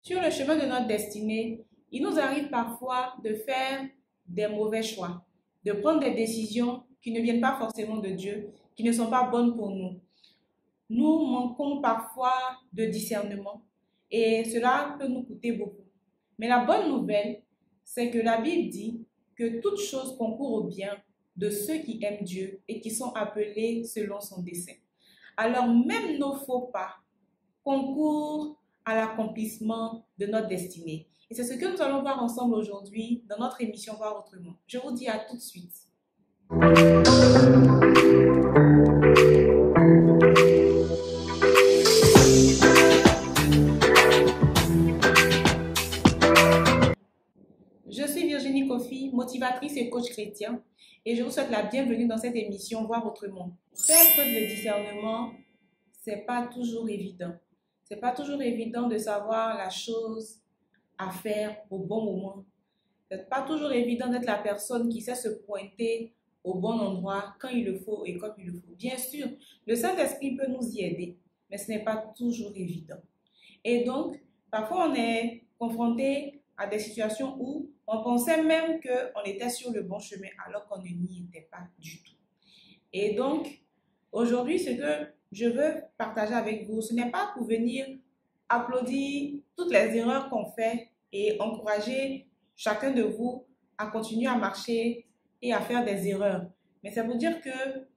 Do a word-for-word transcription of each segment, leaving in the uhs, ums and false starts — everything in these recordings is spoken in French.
Sur le chemin de notre destinée, il nous arrive parfois de faire des mauvais choix, de prendre des décisions qui ne viennent pas forcément de Dieu, qui ne sont pas bonnes pour nous. Nous manquons parfois de discernement et cela peut nous coûter beaucoup. Mais la bonne nouvelle, c'est que la Bible dit que toute chose concourt au bien de ceux qui aiment Dieu et qui sont appelés selon son dessein. Alors même nos faux pas concourent à l'accomplissement de notre destinée. Et c'est ce que nous allons voir ensemble aujourd'hui dans notre émission Voir autrement. Je vous dis à tout de suite. Je suis Virginie Kofi, motivatrice et coach chrétien, et je vous souhaite la bienvenue dans cette émission Voir autrement. Faire preuve de discernement, c'est pas toujours évident. C'est pas toujours évident de savoir la chose à faire au bon moment. C'est pas toujours évident d'être la personne qui sait se pointer au bon endroit quand il le faut et comme il le faut. Bien sûr, le Saint-Esprit peut nous y aider, mais ce n'est pas toujours évident. Et donc, parfois on est confronté à des situations où on pensait même qu'on était sur le bon chemin alors qu'on n'y était pas du tout. Et donc, aujourd'hui, ce que je veux partager avec vous, ce n'est pas pour venir applaudir toutes les erreurs qu'on fait et encourager chacun de vous à continuer à marcher et à faire des erreurs. Mais ça veut dire que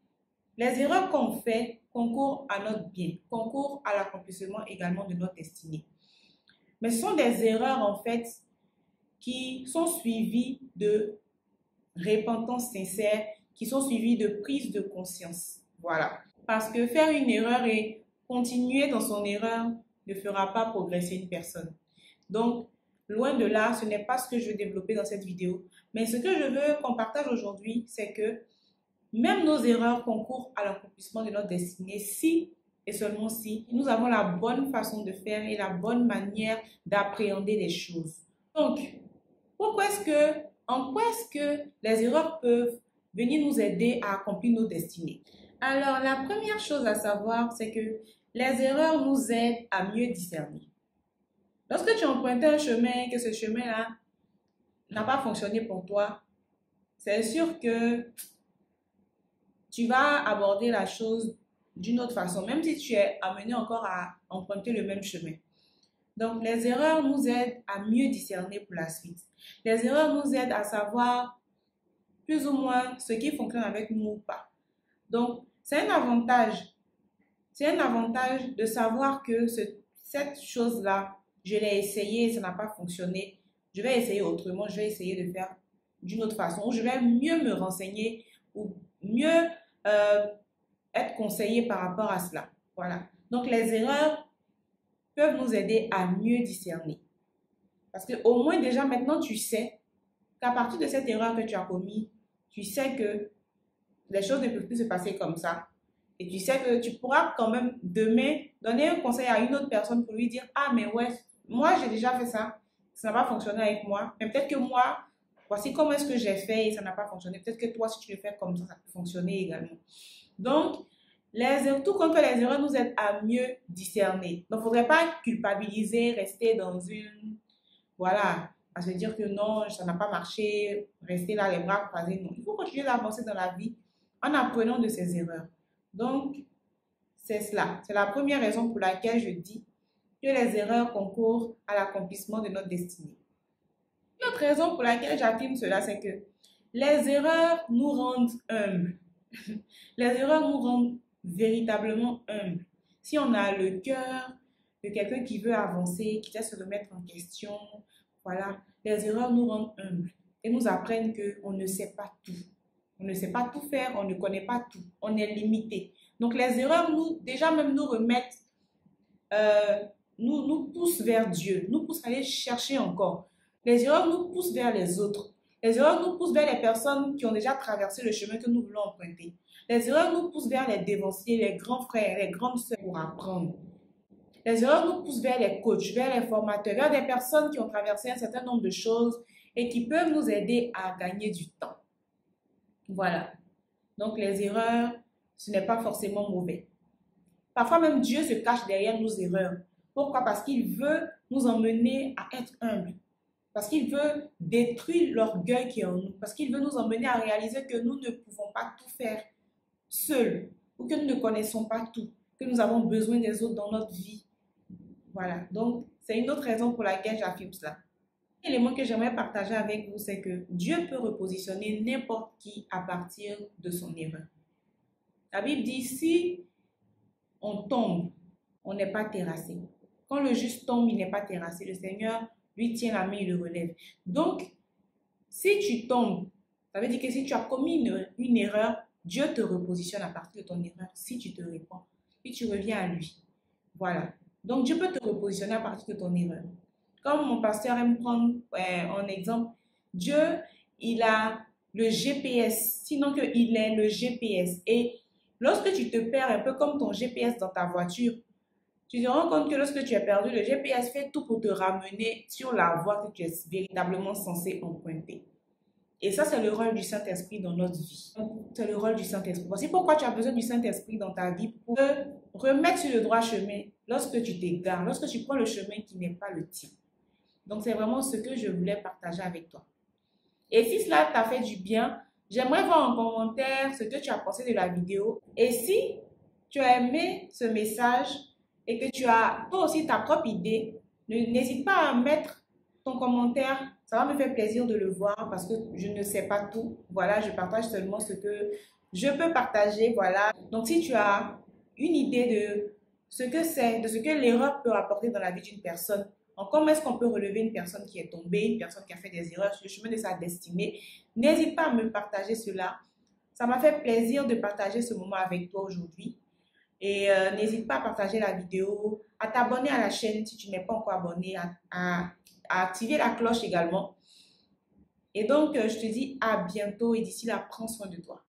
les erreurs qu'on fait concourent à notre bien, concourent à l'accomplissement également de notre destinée. Mais ce sont des erreurs en fait qui sont suivies de repentance sincère, qui sont suivies de prise de conscience. Voilà. Parce que faire une erreur et continuer dans son erreur ne fera pas progresser une personne. Donc, loin de là, ce n'est pas ce que je veux développer dans cette vidéo. Mais ce que je veux qu'on partage aujourd'hui, c'est que même nos erreurs concourent à l'accomplissement de notre destinée si et seulement si nous avons la bonne façon de faire et la bonne manière d'appréhender les choses. Donc, pourquoi est-ce que, en quoi est-ce que les erreurs peuvent venir nous aider à accomplir nos destinées? Alors, la première chose à savoir, c'est que les erreurs nous aident à mieux discerner. Lorsque tu empruntes un chemin, que ce chemin-là n'a pas fonctionné pour toi, c'est sûr que tu vas aborder la chose d'une autre façon, même si tu es amené encore à emprunter le même chemin. Donc, les erreurs nous aident à mieux discerner pour la suite. Les erreurs nous aident à savoir plus ou moins ce qui fonctionne avec nous ou pas. Donc, c'est un avantage. C'est un avantage de savoir que ce, cette chose-là, je l'ai essayé, ça n'a pas fonctionné. Je vais essayer autrement, je vais essayer de faire d'une autre façon. Ou je vais mieux me renseigner ou mieux euh, être conseillé par rapport à cela. Voilà. Donc, les erreurs peuvent nous aider à mieux discerner. Parce qu'au moins déjà maintenant, tu sais qu'à partir de cette erreur que tu as commise, tu sais que les choses ne peuvent plus se passer comme ça. Et tu sais que tu pourras quand même demain donner un conseil à une autre personne pour lui dire « Ah, mais ouais, moi j'ai déjà fait ça, ça n'a pas fonctionné avec moi. Mais peut-être que moi, voici comment est-ce que j'ai fait et ça n'a pas fonctionné. Peut-être que toi, si tu le fais comme ça, ça peut fonctionner également. » Donc, les, tout compte fait, les erreurs nous aident à mieux discerner. Donc, il ne faudrait pas culpabiliser, rester dans une... Voilà, à se dire que non, ça n'a pas marché, rester là les bras croisés. Non, il faut continuer d'avancer dans la vie en apprenant de ses erreurs. Donc, c'est cela. C'est la première raison pour laquelle je dis que les erreurs concourent à l'accomplissement de notre destinée. L'autre raison pour laquelle j'affirme cela, c'est que les erreurs nous rendent humbles. Les erreurs nous rendent véritablement humbles. Si on a le cœur de quelqu'un qui veut avancer, qui veut se remettre en question, voilà, les erreurs nous rendent humbles et nous apprennent qu'on ne sait pas tout. On ne sait pas tout faire, on ne connaît pas tout, on est limité. Donc les erreurs, nous, déjà même nous remettent, euh, nous, nous poussent vers Dieu, nous poussent à aller chercher encore. Les erreurs nous poussent vers les autres. Les erreurs nous poussent vers les personnes qui ont déjà traversé le chemin que nous voulons emprunter. Les erreurs nous poussent vers les dévanciers, les grands frères, les grandes sœurs pour apprendre. Les erreurs nous poussent vers les coachs, vers les formateurs, vers des personnes qui ont traversé un certain nombre de choses et qui peuvent nous aider à gagner du temps. Voilà. Donc, les erreurs, ce n'est pas forcément mauvais. Parfois même, Dieu se cache derrière nos erreurs. Pourquoi? Parce qu'il veut nous emmener à être humbles. Parce qu'il veut détruire l'orgueil qui est en nous. Parce qu'il veut nous emmener à réaliser que nous ne pouvons pas tout faire seuls. Ou que nous ne connaissons pas tout. Que nous avons besoin des autres dans notre vie. Voilà. Donc, c'est une autre raison pour laquelle j'affirme cela. L'élément que j'aimerais partager avec vous, c'est que Dieu peut repositionner n'importe qui à partir de son erreur. La Bible dit, si on tombe, on n'est pas terrassé. Quand le juste tombe, il n'est pas terrassé. Le Seigneur lui tient la main et le relève. Donc, si tu tombes, ça veut dire que si tu as commis une, une erreur, Dieu te repositionne à partir de ton erreur si tu te répands. Puis tu reviens à lui. Voilà. Donc, Dieu peut te repositionner à partir de ton erreur. Comme mon pasteur aime prendre euh, en exemple, Dieu, il a le G P S, sinon qu'il est le G P S. Et lorsque tu te perds un peu comme ton G P S dans ta voiture, tu te rends compte que lorsque tu es perdu, le G P S fait tout pour te ramener sur la voie que tu es véritablement censé emprunter. Et ça, c'est le rôle du Saint-Esprit dans notre vie. C'est le rôle du Saint-Esprit. Voici pourquoi tu as besoin du Saint-Esprit dans ta vie pour te remettre sur le droit chemin lorsque tu t'égares, lorsque tu prends le chemin qui n'est pas le tien. Donc, c'est vraiment ce que je voulais partager avec toi. Et si cela t'a fait du bien, j'aimerais voir en commentaire ce que tu as pensé de la vidéo. Et si tu as aimé ce message et que tu as toi aussi ta propre idée, n'hésite pas à mettre ton commentaire. Ça va me faire plaisir de le voir parce que je ne sais pas tout. Voilà, je partage seulement ce que je peux partager. Voilà. Donc, si tu as une idée de ce que c'est, de ce que l'erreur peut apporter dans la vie d'une personne, comment est-ce qu'on peut relever une personne qui est tombée, une personne qui a fait des erreurs sur le chemin de sa destinée, n'hésite pas à me partager cela. Ça m'a fait plaisir de partager ce moment avec toi aujourd'hui. Et euh, n'hésite pas à partager la vidéo, à t'abonner à la chaîne si tu n'es pas encore abonné, à, à, à activer la cloche également. Et donc, euh, je te dis à bientôt et d'ici là, prends soin de toi.